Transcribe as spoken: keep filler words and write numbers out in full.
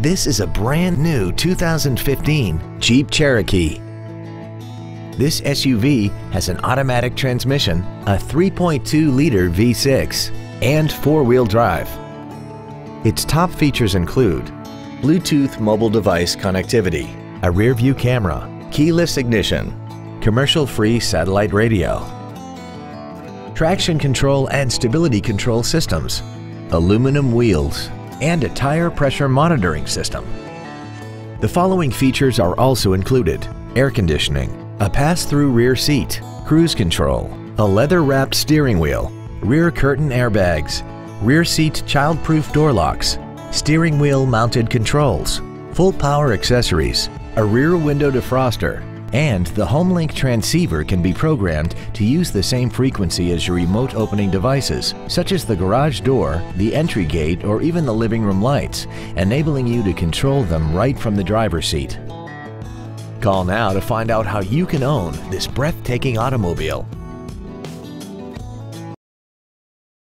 This is a brand new two thousand fifteen Jeep Cherokee. This S U V has an automatic transmission, a three point two liter V six, and four-wheel drive. Its top features include Bluetooth mobile device connectivity, a rear-view camera, keyless ignition, commercial-free satellite radio, traction control and stability control systems, aluminum wheels, and a tire pressure monitoring system. The following features are also included: air conditioning, a pass-through rear seat, cruise control, a leather-wrapped steering wheel, rear curtain airbags, rear seat child-proof door locks, steering wheel mounted controls, full power accessories, a rear window defroster, and the HomeLink transceiver can be programmed to use the same frequency as your remote opening devices, such as the garage door, the entry gate, or even the living room lights, enabling you to control them right from the driver's seat. Call now to find out how you can own this breathtaking automobile.